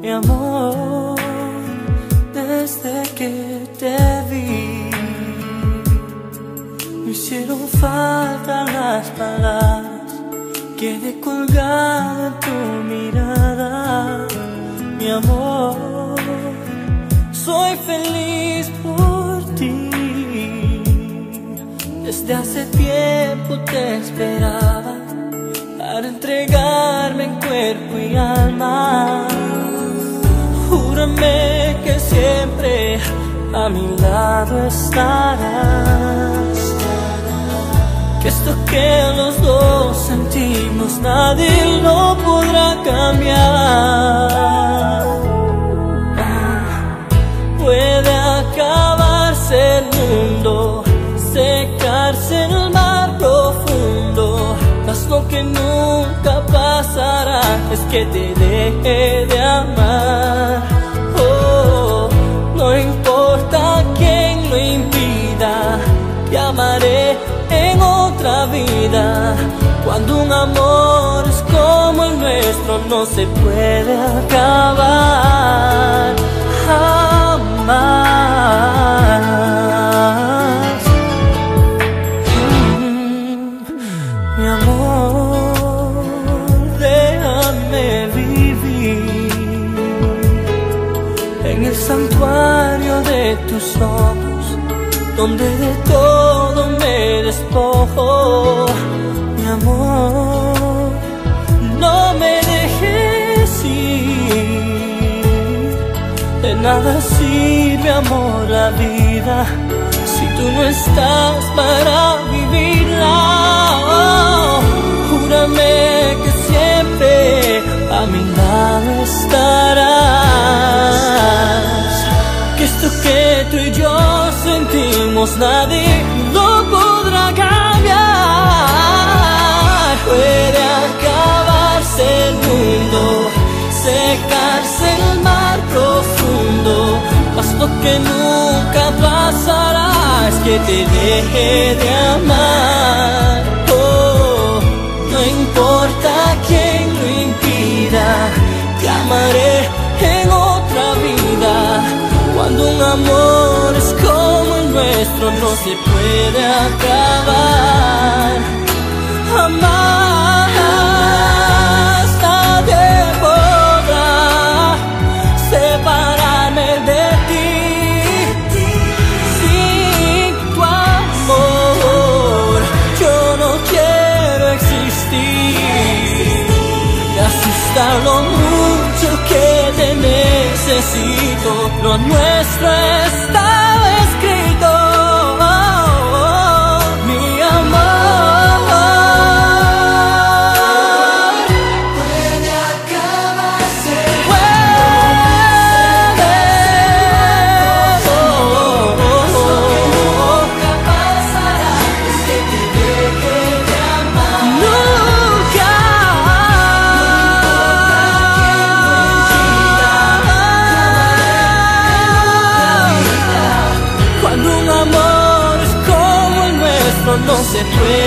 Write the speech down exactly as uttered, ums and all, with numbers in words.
Mi amor, desde que te vi, me hicieron falta las palabras. Quedé colgado en tu mirada. Mi amor, soy feliz por ti. Desde hace tiempo te esperaba para entregarme en cuerpo y alma. Júrame que siempre a mi lado estarás, que esto que los dos sentimos nadie lo podrá cambiar. Puede acabarse el mundo, secarse el mar profundo, mas lo que nunca pasará es que te deje de amar. Oh, no importa quién lo impida, te amaré en otra vida. Cuando un amor es como el nuestro, no se puede acabar jamás. Mm, mi amor, déjame vivir en el santuario de tus ojos, donde de todo me despojo. Mi amor, no me dejes ir. De nada sirve, amor, la vida si tú no estás para vivirla. Oh, júrame que siempre a mi lado estarás, que esto que tú y yo sentimos nadie lo podrá cambiar. Puede acabarse el mundo, secarse el mar profundo, mas lo que nunca pasará es que te deje de amar. Oh, no importa quién lo impida, te amaré en otra vida. Cuando un amor es como el nuestro, no se puede acabar jamás. Nadie podrá separarme de ti. Sin tu amor yo no quiero existir. Me asusta lo mucho que te necesito. Lo nuestro estaba escrito. Oh, oh, mi amor. Puede acabarse, Puede. Oh, oh, oh, nunca pasará, es que te deje de amar. nunca. Cuando un amor es como el nuestro, no se puede